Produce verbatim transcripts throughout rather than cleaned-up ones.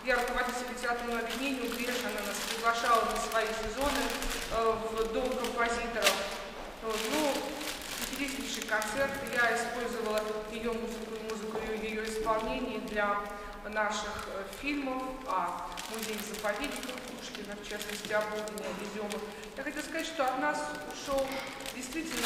Я руководитель театрного объединения «Убежище», она нас приглашала на свои сезоны э, в Дом композиторов. Ну, интереснейший концерт. Я использовала ее музыку и музыку ее исполнений для наших э, фильмов о музее-заповедниках Пушкина, в частности, об Огне, о Веземах. Я хочу сказать, что от нас ушел действительно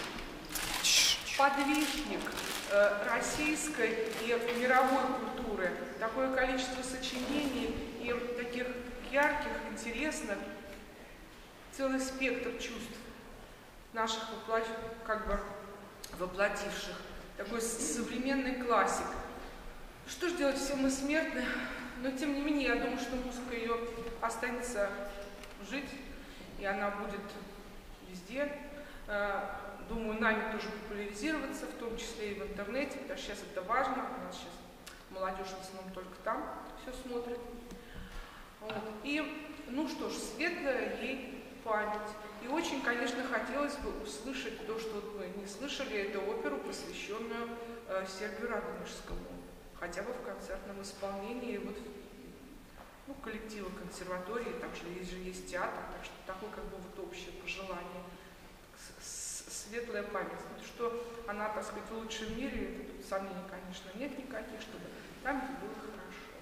подвижник э, российской и мировой культуры. Такое количество сочинений и таких ярких, интересных, целый спектр чувств наших воплощ... как бы воплотивших. Такой современный классик. Что ж делать, все мы смертны, но тем не менее, я думаю, что музыка ее останется жить, и она будет везде. Думаю, нами тоже популяризироваться, в том числе и в интернете, потому что сейчас это важно. У нас сейчас молодежь в основном только там все смотрит. Вот. И, ну что ж, светлая ей память. И очень, конечно, хотелось бы услышать то, что вы не слышали, это оперу, посвященную э, Сергию Радонежскому, хотя бы в концертном исполнении, вот, ну, коллектива консерватории, там же есть, же есть театр, так что такое как бы вот общее пожелание. Светлая память, что она, так сказать, в лучшем мире, это тут сомнений, конечно, нет никаких, чтобы там было хорошо.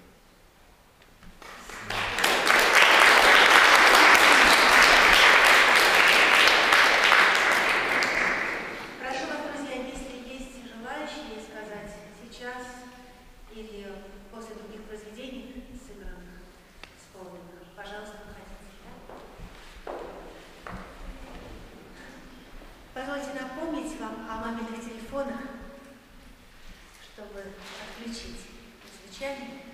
Прошу вас, друзья, если есть желающие сказать сейчас или после других произведений, сыгранных, исполненных, пожалуйста, выходите. Позвольте напомнить вам о мобильных телефонах, чтобы отключить звучание.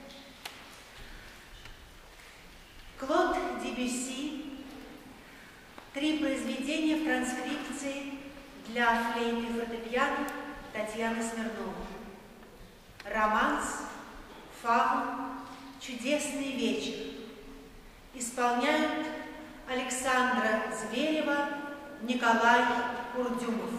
Клод Дебюсси. Три произведения в транскрипции для флейты и фортепиано Татьяны Смирновой. Романс, фавн, чудесный вечер. Исполняют Александра Зверева, Николай Курдюмов.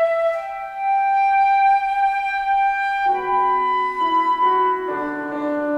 Thank you.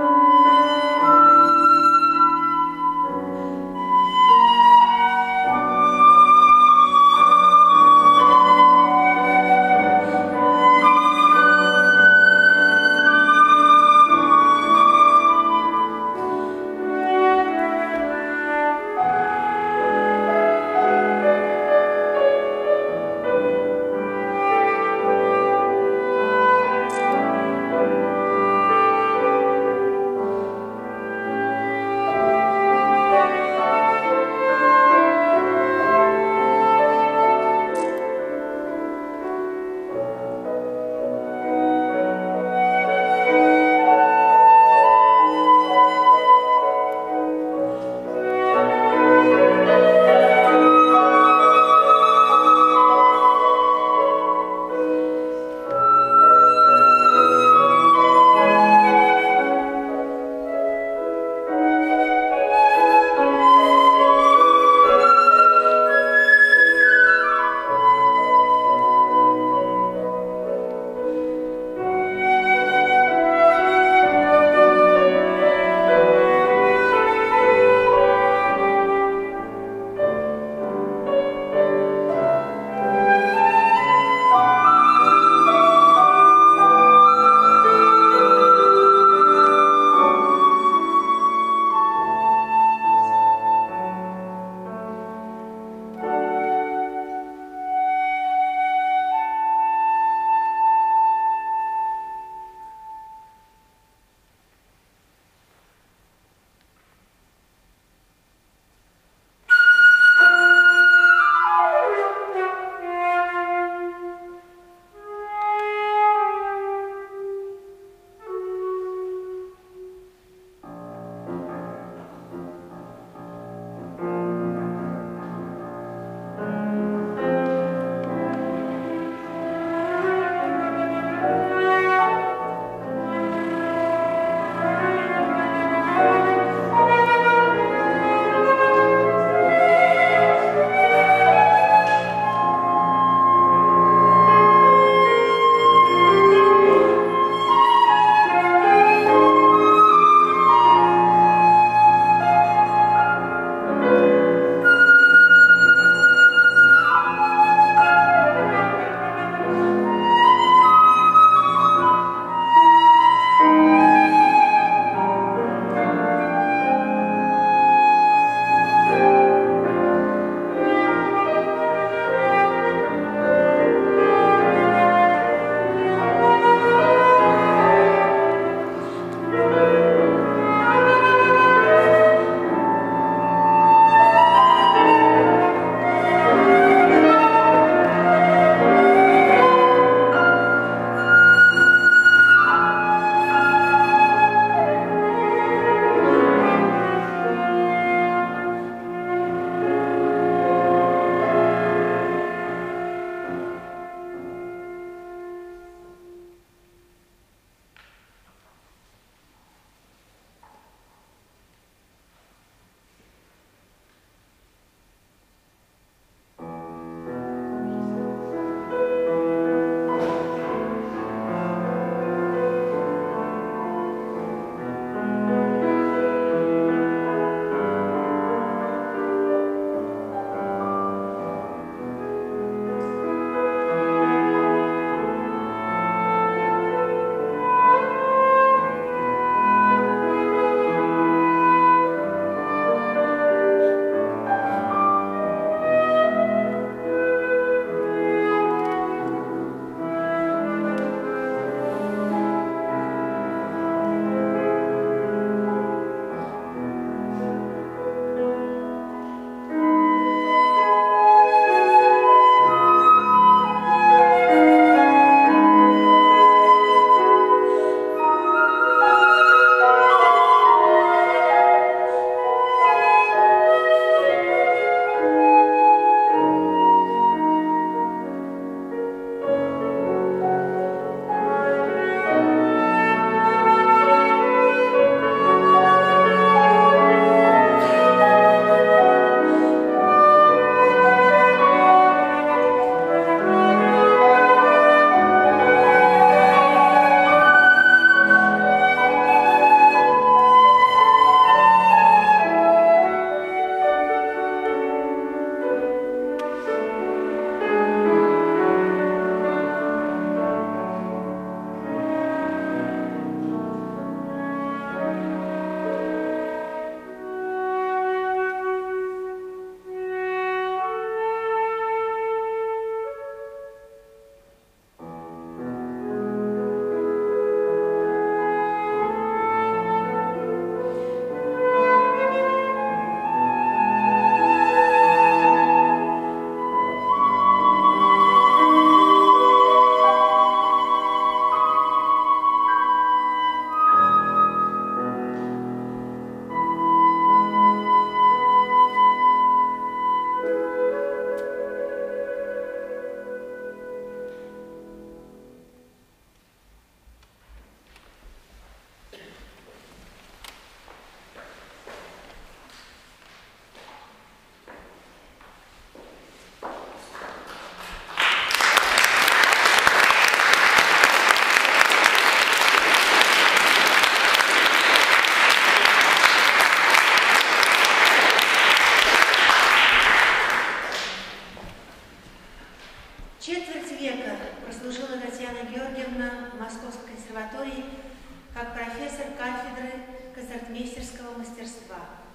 Георгиевна в Московской консерватории как профессор кафедры концертмейстерского мастерства.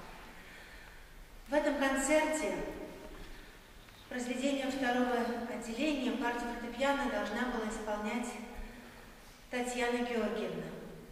В этом концерте произведение второго отделения партию фортепиано должна была исполнять Татьяна Георгиевна.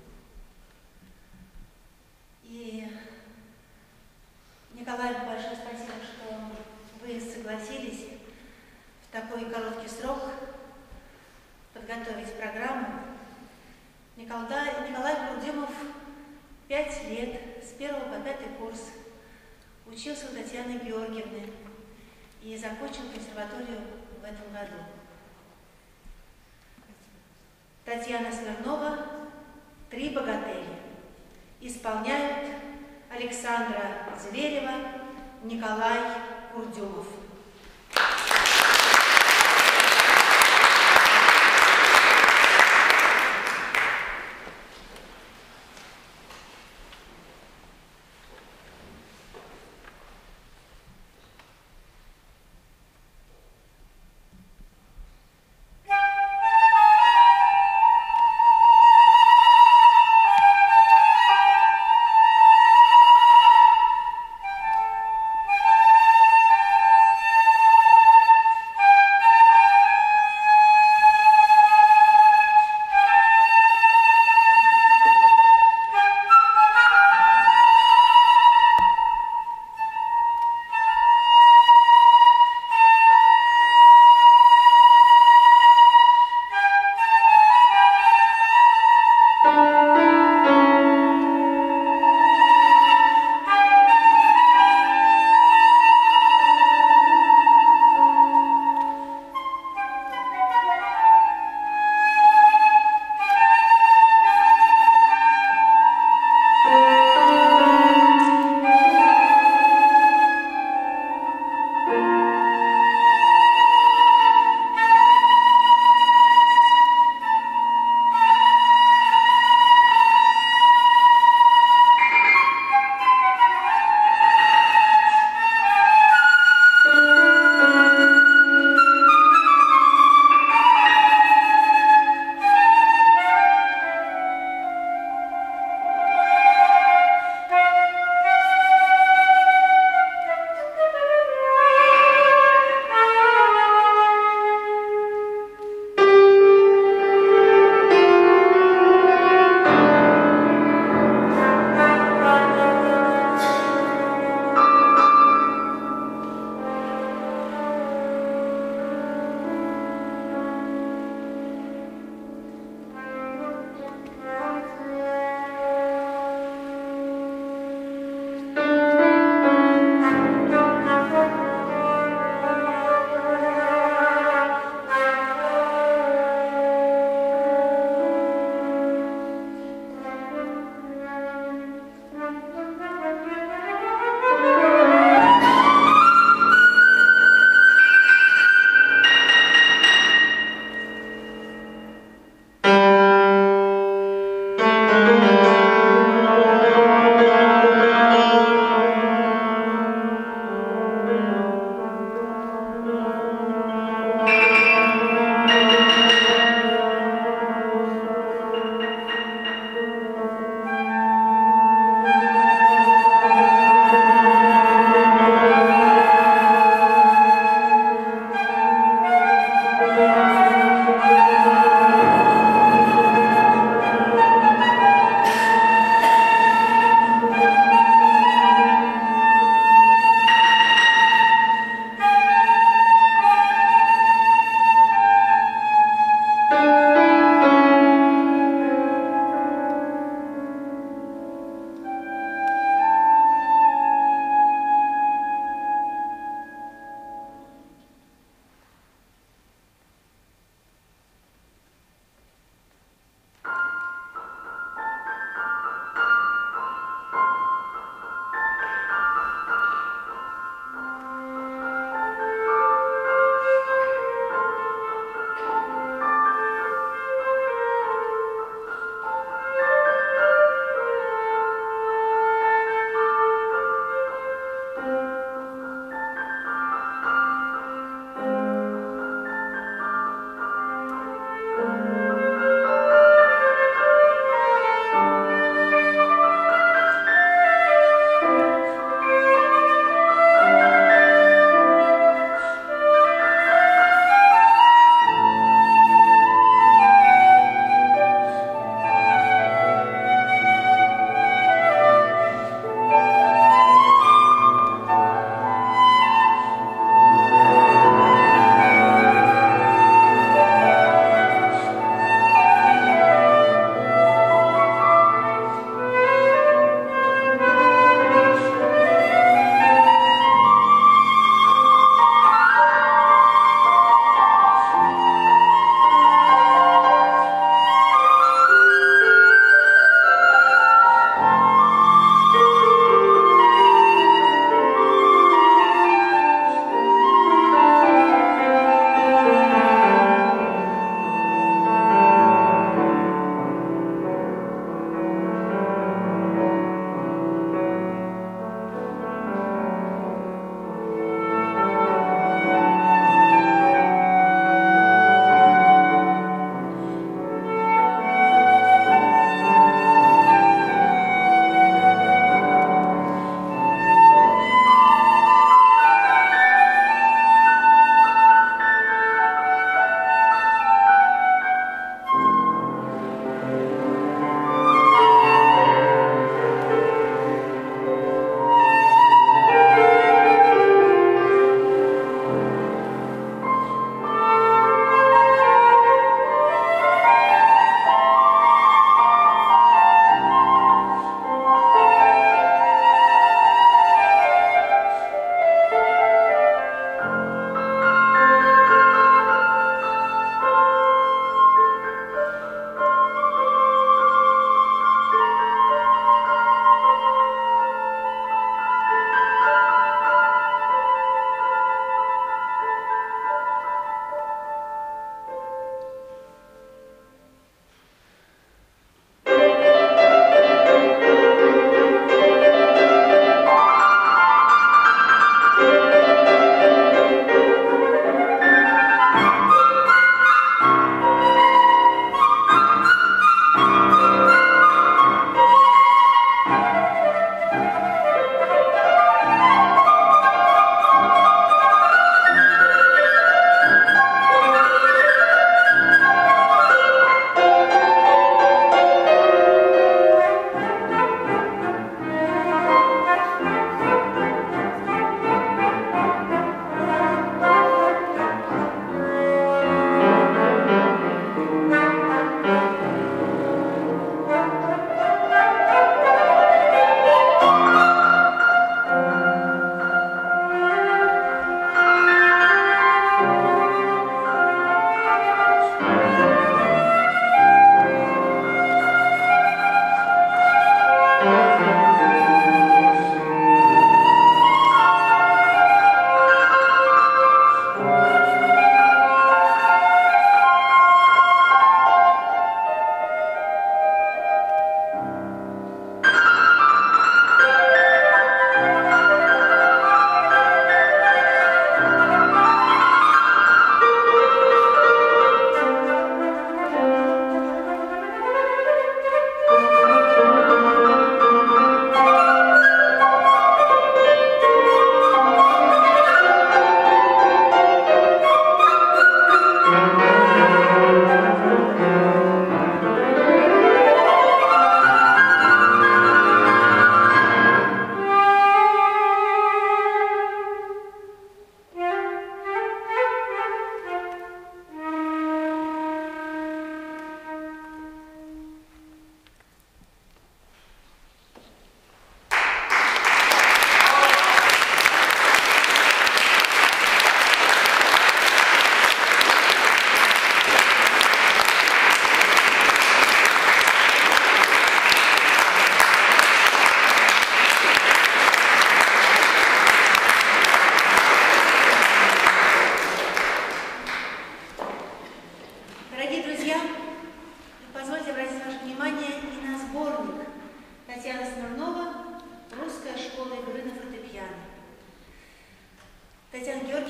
И, Николай, большое спасибо, что вы согласились в такой короткий срок подготовить программу. Николай, Николай Курдюмов пять лет, с первого по пятый курс, учился у Татьяны Георгиевны и закончил консерваторию в этом году. Татьяна Смирнова «Три богатыря». Исполняют Александра Зверева, Николай Курдюмов. Thank you.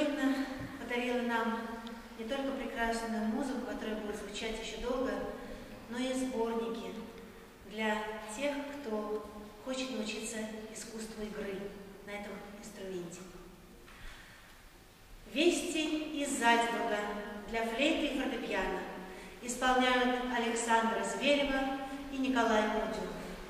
Георгиевна подарила нам не только прекрасную музыку, которая будет звучать еще долго, но и сборники для тех, кто хочет научиться искусству игры на этом инструменте. «Вести из Зальцбурга» для флейты и фортепиано исполняют Александра Зверева и Николай Курдюмов.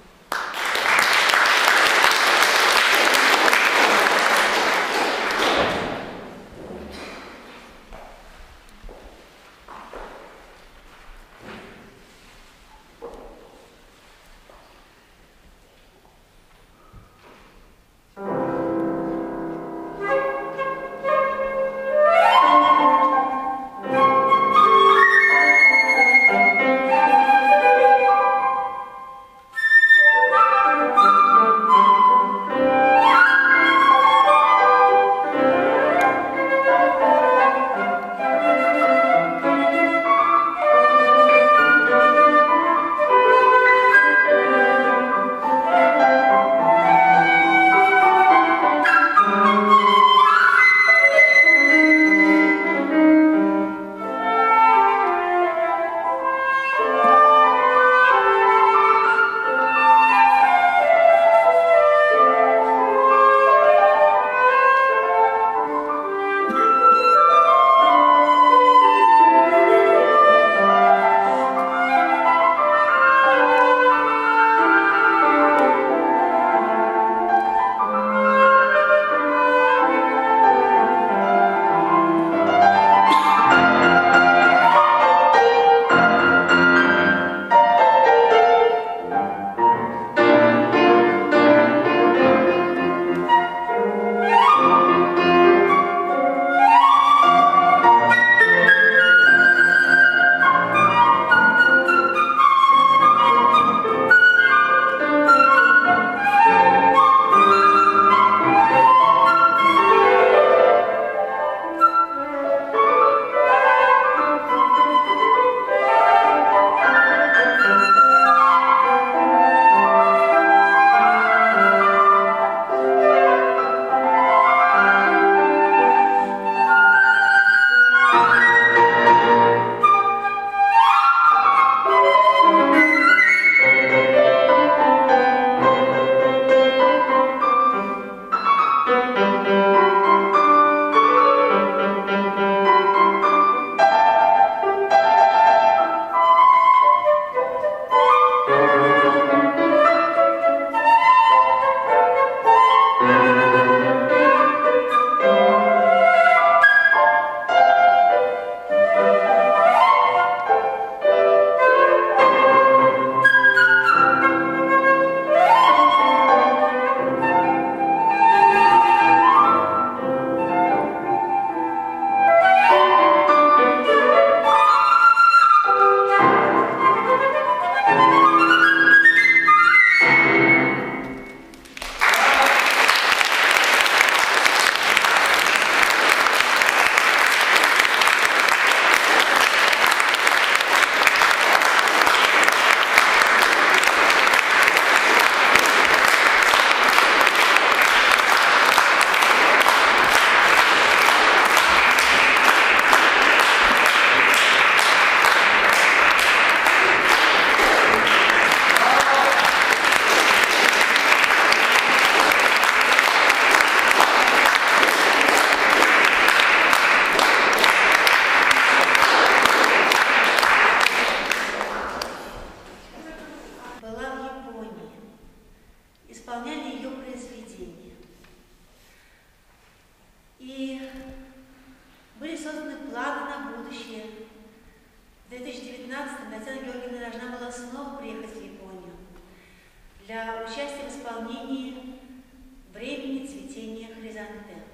Для участия в исполнении «Времени цветения хризантем».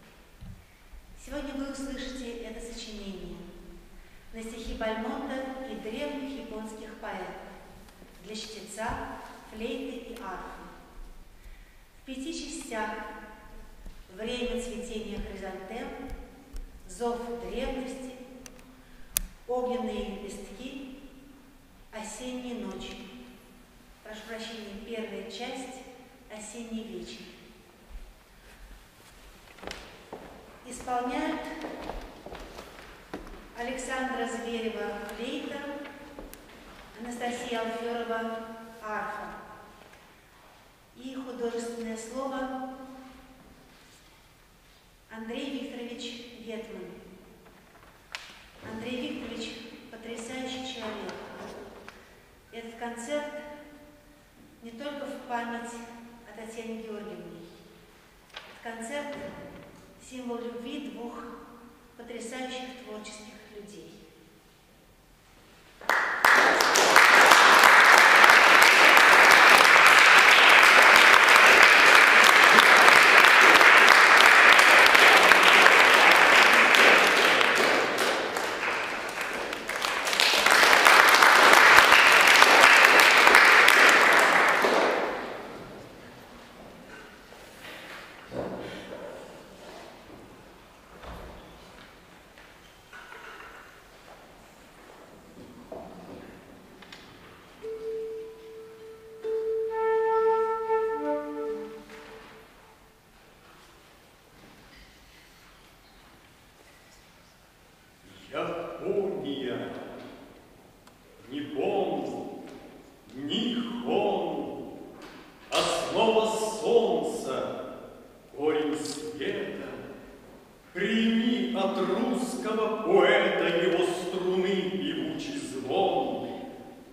Сегодня вы услышите это сочинение на стихи Бальмонта и древних японских поэтов для чтеца, флейты и арфы. В пяти частях: «Время цветения хризантем», «Зов древности», «Огненные лепестки», «Осенние ночи». Прошу прощения, первая часть — «Осенний вечер». исполняют Александра Зверева флейта, Анастасия Алферова арфа. И художественное слово Андрей Викторович Гетман. Андрей Викторович – потрясающий человек. Этот концерт не только в память о Татьяне Георгиевне. Этот концерт – символ любви двух потрясающих творческих людей. Япония, Ниппон, Нихон, основа солнца, корень света. Прими от русского поэта его струны певучий звон.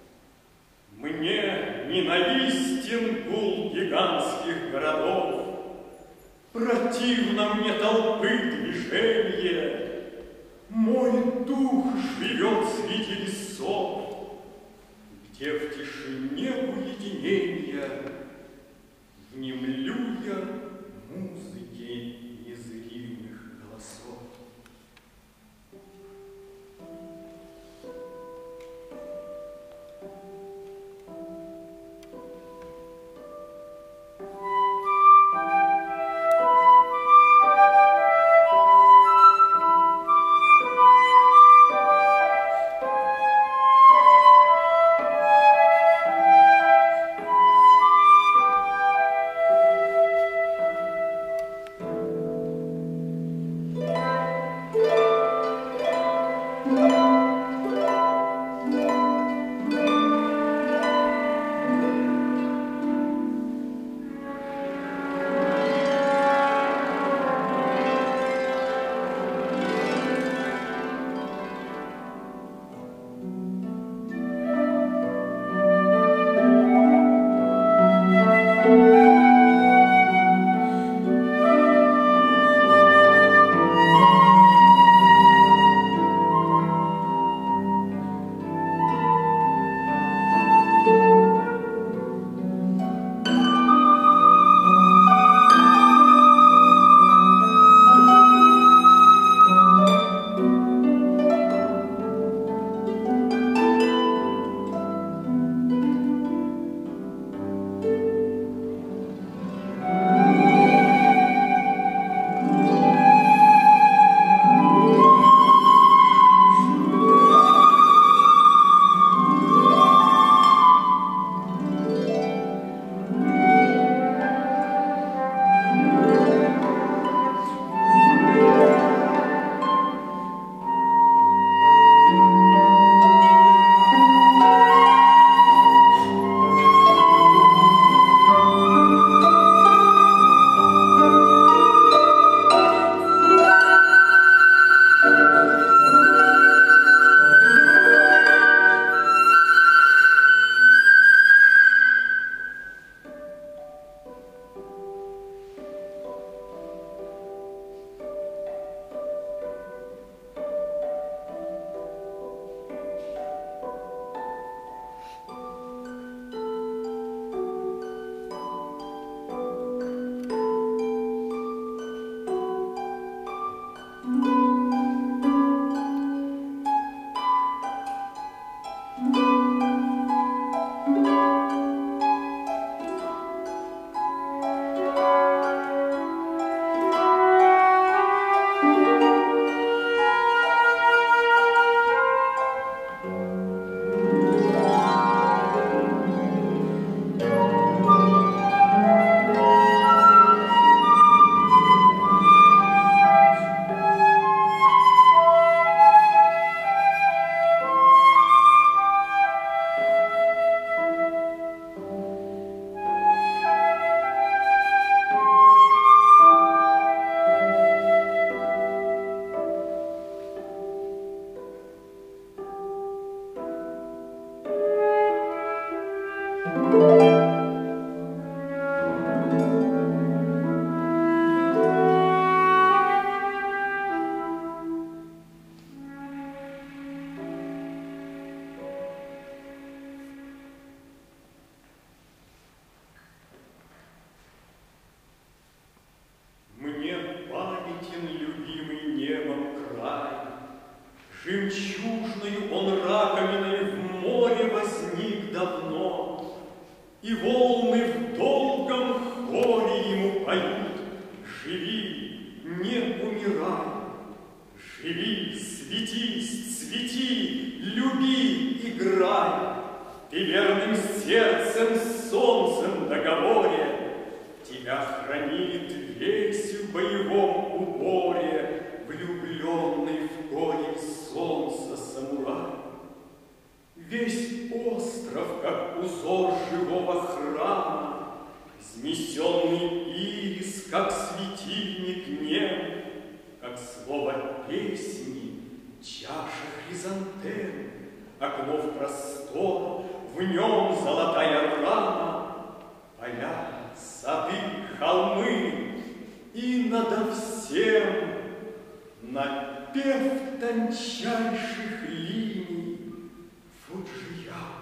Мне ненавистен гул гигантских городов, противно мне толпы движения. Мой дух живет среди лесов, где в тишине уединения внемлю я музыке незримых голосов. Жемчужною он раковиной в море возник давно, и волны в долгом хоре ему поют: живи, не умирай, живи, светись, цвети, люби, играй. Ты верным сердцем с солнцем в договоре, тебя хранит весь в боевом уборе влюбленный в корень солнца самурай. Весь остров, как узор живого храма, изнесенный ирис, как светильник нем, как слово песни, чаша хризантем, окно в простор, в нем золотая рама, поля, сады, холмы, и надо всем напев тончайших линий Фуджияма.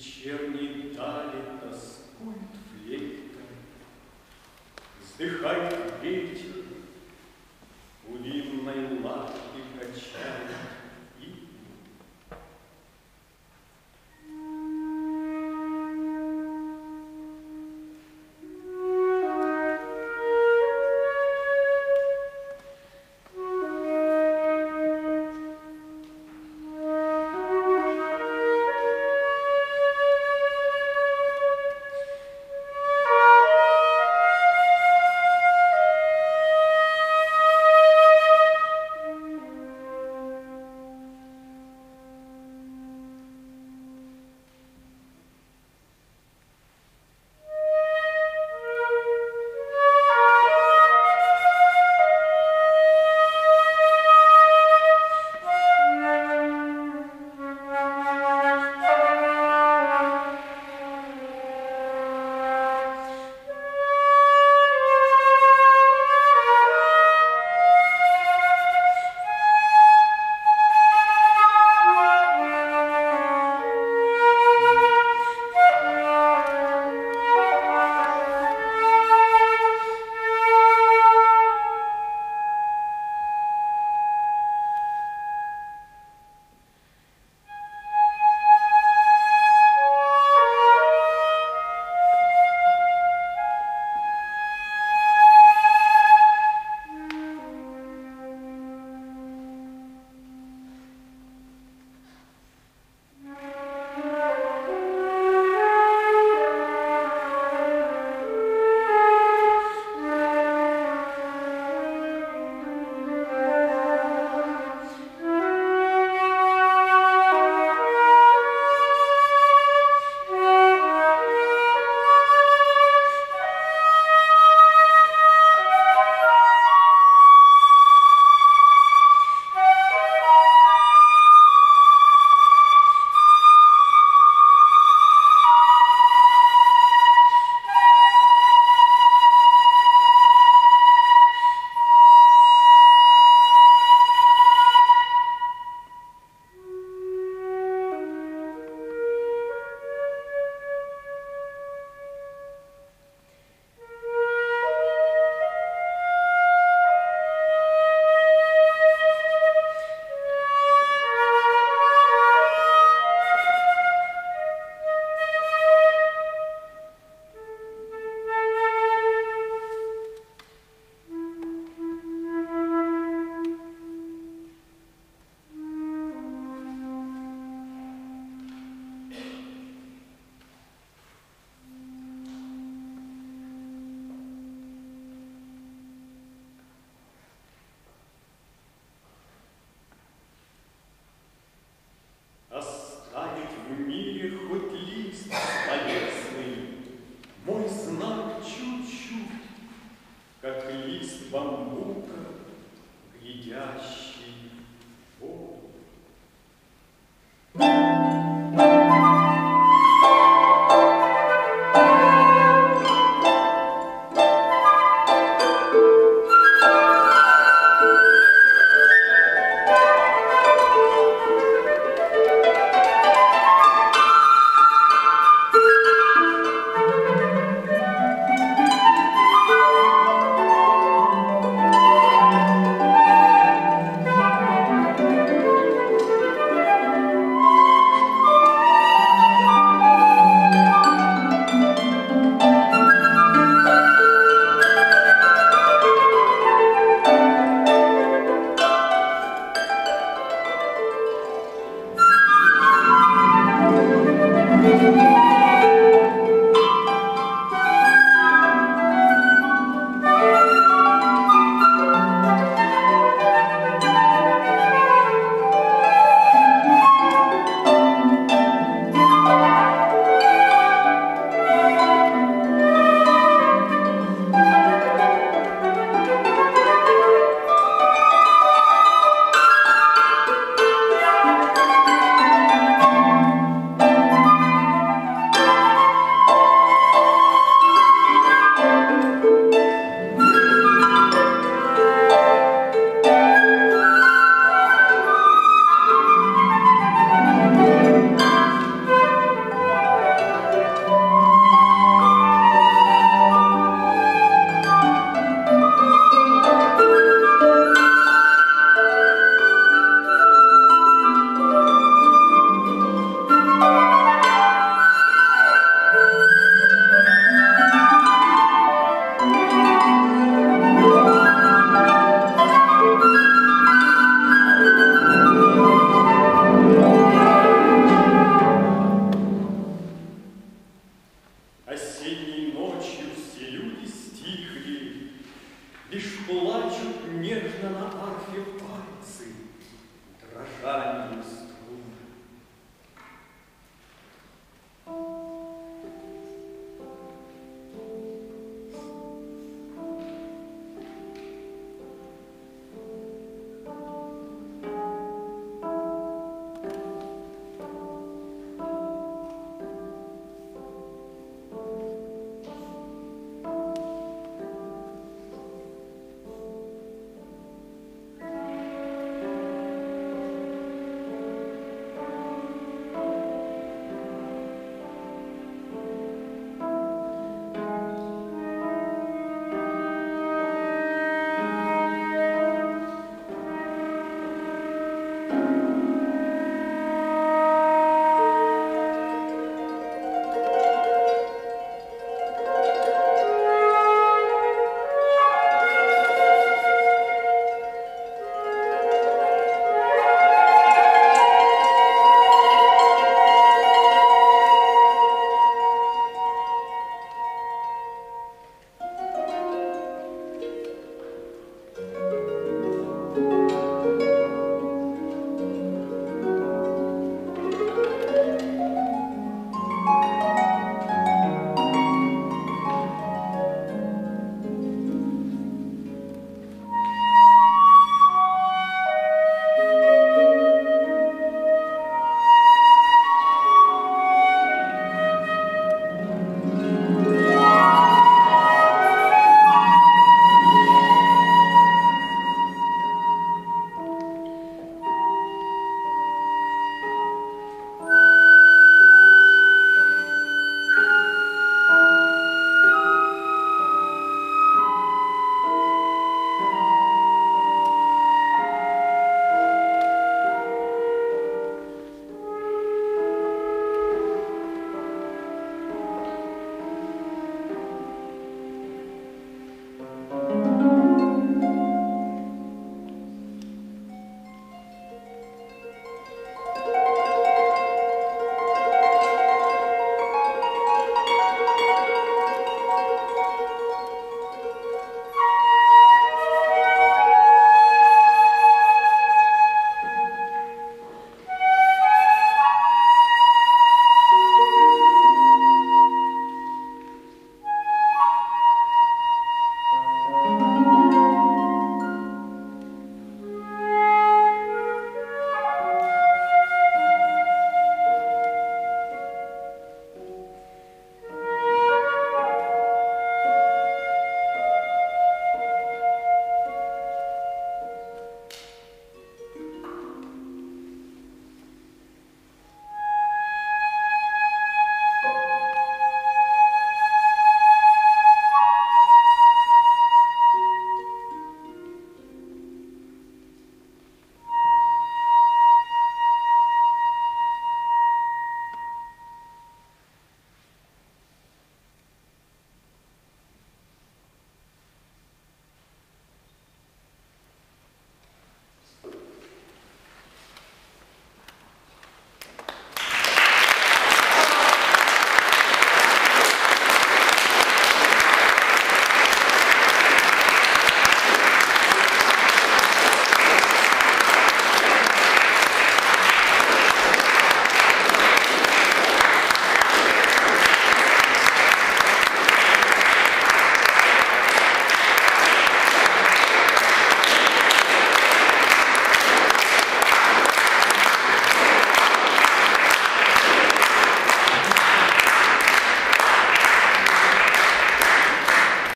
вечерней